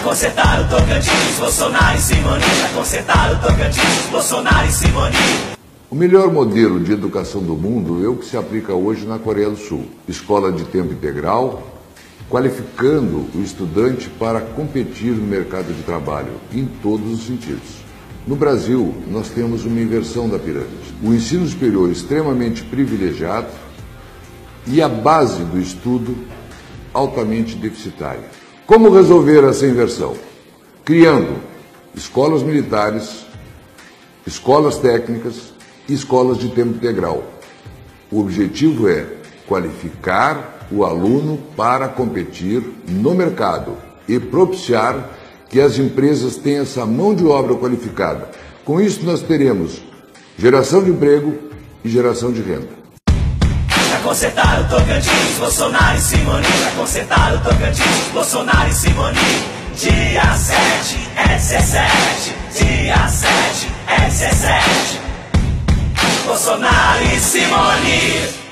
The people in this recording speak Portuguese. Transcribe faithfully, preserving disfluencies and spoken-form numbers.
consertar o Tocantins, Bolsonaro e Simoni. Pra consertar o Tocantins, Bolsonaro e Simoni. O melhor modelo de educação do mundo é o que se aplica hoje na Coreia do Sul. Escola de tempo integral, qualificando o estudante para competir no mercado de trabalho, em todos os sentidos. No Brasil, nós temos uma inversão da pirâmide. O ensino superior extremamente privilegiado e a base do estudo altamente deficitária. Como resolver essa inversão? Criando escolas militares, escolas técnicas e escolas de tempo integral. O objetivo é qualificar o aluno para competir no mercado e propiciar que as empresas tenham essa mão de obra qualificada. Com isso, nós teremos geração de emprego e geração de renda. Pra consertar o Tocantins, Bolsonaro e Simoni. Pra consertar o Tocantins, Bolsonaro e Simoni. Dia sete, S sete. Dia sete, S sete. Bolsonaro e Simoni.